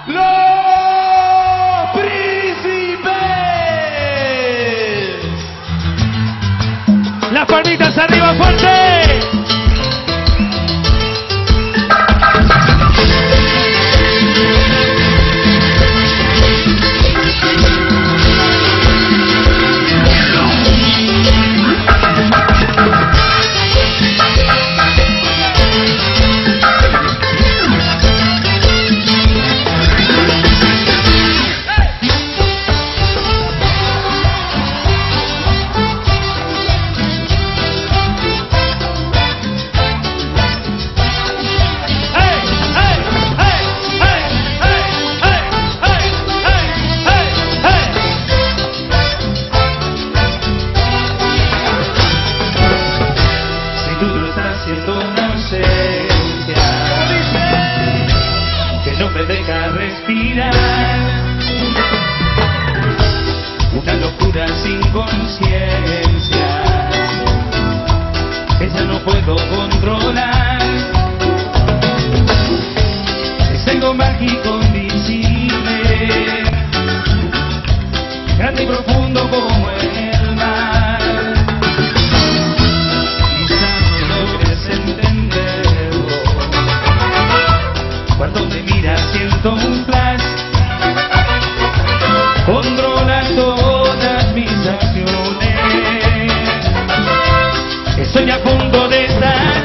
¡Los Príncipes! Las palmitas arriba fuerte. Que no me deja respirar, una locura sin conciencia que ya no puedo controlar. Es algo mágico invisible, grande y profundo como el mar. Quizás no logres entenderlo, cuando me miras siento un flash, controla todas mis acciones. Estoy a punto de estallar,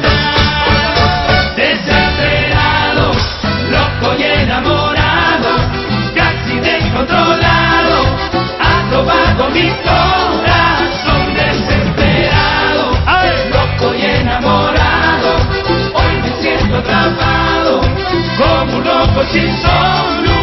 desacelerado, loco y enamorado, casi descontrolado, atrapado mi corazón desesperado. Loco y enamorado, hoy me siento atrapado como un loco sin solución.